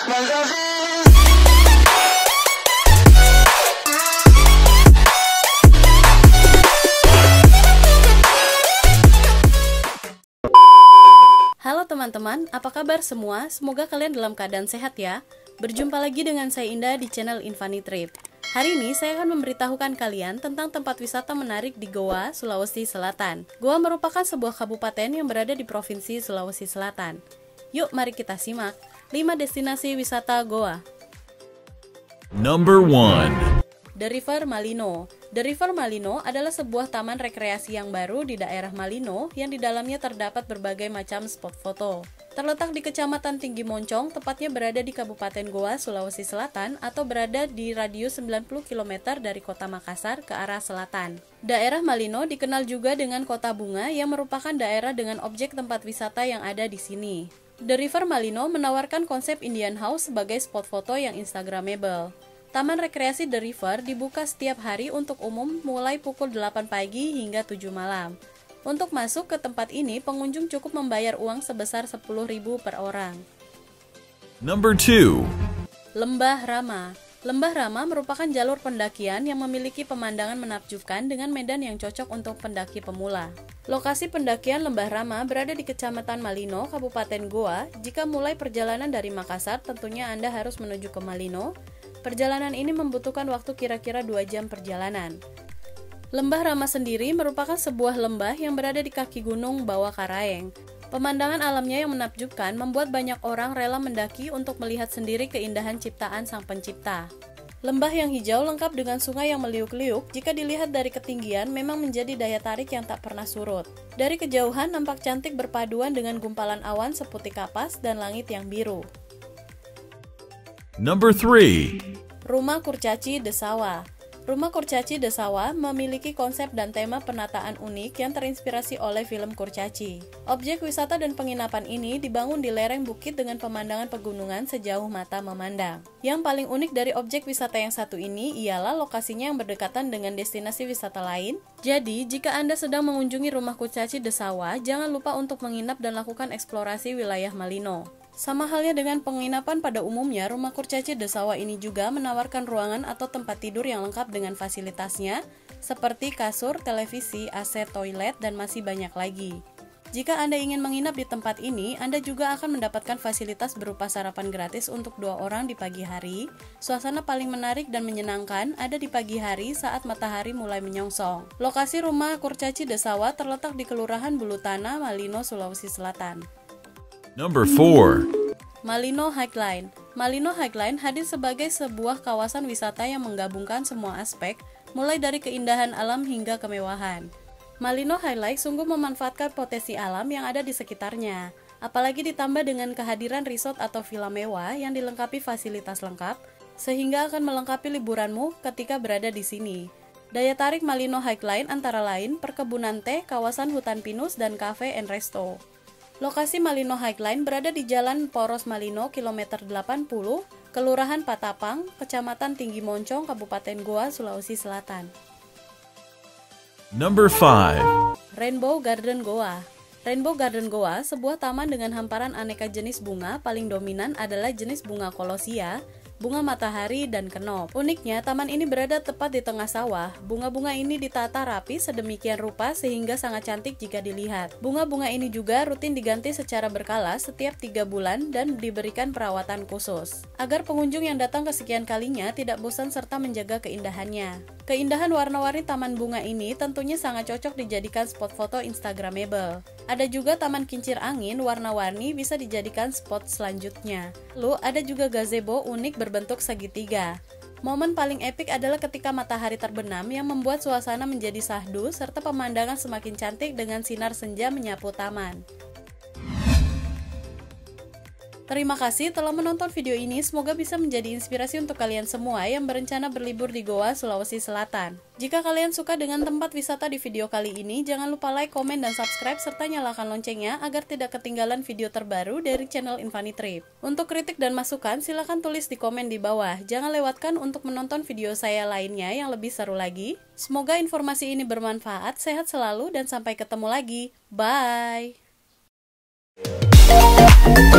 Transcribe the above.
Halo teman-teman, apa kabar semua? Semoga kalian dalam keadaan sehat ya. Berjumpa lagi dengan saya Indah di channel Infani Trip. Hari ini saya akan memberitahukan kalian tentang tempat wisata menarik di Goa, Sulawesi Selatan. Goa merupakan sebuah kabupaten yang berada di Provinsi Sulawesi Selatan. Yuk mari kita simak 5 destinasi wisata Goa. Number 1. The River Malino. The River Malino adalah sebuah taman rekreasi yang baru di daerah Malino yang di dalamnya terdapat berbagai macam spot foto. Terletak di Kecamatan Tinggi Moncong, tepatnya berada di Kabupaten Goa, Sulawesi Selatan atau berada di radius 90 km dari kota Makassar ke arah selatan. Daerah Malino dikenal juga dengan Kota Bunga yang merupakan daerah dengan objek tempat wisata yang ada di sini. The River Malino menawarkan konsep Indian House sebagai spot foto yang instagramable. Taman rekreasi The River dibuka setiap hari untuk umum mulai pukul 8 pagi hingga 7 malam. Untuk masuk ke tempat ini, pengunjung cukup membayar uang sebesar 10.000 per orang. Number 2. Lembah Rama. Lembah Rama merupakan jalur pendakian yang memiliki pemandangan menakjubkan dengan medan yang cocok untuk pendaki pemula. Lokasi pendakian Lembah Rama berada di Kecamatan Malino, Kabupaten Goa. Jika mulai perjalanan dari Makassar, tentunya Anda harus menuju ke Malino. Perjalanan ini membutuhkan waktu kira-kira 2 jam perjalanan. Lembah Rama sendiri merupakan sebuah lembah yang berada di kaki gunung Bawah Karaeng. Pemandangan alamnya yang menakjubkan membuat banyak orang rela mendaki untuk melihat sendiri keindahan ciptaan Sang Pencipta. Lembah yang hijau lengkap dengan sungai yang meliuk-liuk, jika dilihat dari ketinggian memang menjadi daya tarik yang tak pernah surut. Dari kejauhan nampak cantik berpaduan dengan gumpalan awan seputih kapas dan langit yang biru. Number 3. Rumah Kurcaci Desawa. Rumah Kurcaci Desawa memiliki konsep dan tema penataan unik yang terinspirasi oleh film Kurcaci. Objek wisata dan penginapan ini dibangun di lereng bukit dengan pemandangan pegunungan sejauh mata memandang. Yang paling unik dari objek wisata yang satu ini ialah lokasinya yang berdekatan dengan destinasi wisata lain. Jadi, jika Anda sedang mengunjungi Rumah Kurcaci Desawa, jangan lupa untuk menginap dan lakukan eksplorasi wilayah Malino. Sama halnya dengan penginapan pada umumnya, Rumah Kurcaci Desawa ini juga menawarkan ruangan atau tempat tidur yang lengkap dengan fasilitasnya, seperti kasur, televisi, AC, toilet, dan masih banyak lagi. Jika Anda ingin menginap di tempat ini, Anda juga akan mendapatkan fasilitas berupa sarapan gratis untuk 2 orang di pagi hari. Suasana paling menarik dan menyenangkan ada di pagi hari saat matahari mulai menyongsong. Lokasi Rumah Kurcaci Desawa terletak di Kelurahan Bulutana, Malino, Sulawesi Selatan. Number 4. Malino Highline. Malino Highline hadir sebagai sebuah kawasan wisata yang menggabungkan semua aspek, mulai dari keindahan alam hingga kemewahan. Malino Highline sungguh memanfaatkan potensi alam yang ada di sekitarnya, apalagi ditambah dengan kehadiran resort atau villa mewah yang dilengkapi fasilitas lengkap, sehingga akan melengkapi liburanmu ketika berada di sini. Daya tarik Malino Highline antara lain perkebunan teh, kawasan hutan pinus, dan cafe and resto. Lokasi Malino Highline berada di Jalan Poros Malino, kilometer 80, Kelurahan Patapang, Kecamatan Tinggi Moncong, Kabupaten Goa, Sulawesi Selatan. Number 5. Rainbow Garden Goa. Rainbow Garden Goa, sebuah taman dengan hamparan aneka jenis bunga. Paling dominan adalah jenis bunga kolosia, bunga matahari, dan kenop. Uniknya, taman ini berada tepat di tengah sawah. Bunga-bunga ini ditata rapi sedemikian rupa sehingga sangat cantik jika dilihat. Bunga-bunga ini juga rutin diganti secara berkala setiap 3 bulan dan diberikan perawatan khusus, agar pengunjung yang datang kesekian kalinya tidak bosan serta menjaga keindahannya. Keindahan warna-warni taman bunga ini tentunya sangat cocok dijadikan spot foto instagramable. Ada juga taman kincir angin warna-warni bisa dijadikan spot selanjutnya. Lalu ada juga gazebo unik berbentuk segitiga. Momen paling epik adalah ketika matahari terbenam yang membuat suasana menjadi syahdu serta pemandangan semakin cantik dengan sinar senja menyapu taman. Terima kasih telah menonton video ini, semoga bisa menjadi inspirasi untuk kalian semua yang berencana berlibur di Goa, Sulawesi Selatan. Jika kalian suka dengan tempat wisata di video kali ini, jangan lupa like, komen, dan subscribe, serta nyalakan loncengnya agar tidak ketinggalan video terbaru dari channel Infani Trip. Untuk kritik dan masukan, silahkan tulis di komen di bawah. Jangan lewatkan untuk menonton video saya lainnya yang lebih seru lagi. Semoga informasi ini bermanfaat, sehat selalu, dan sampai ketemu lagi. Bye!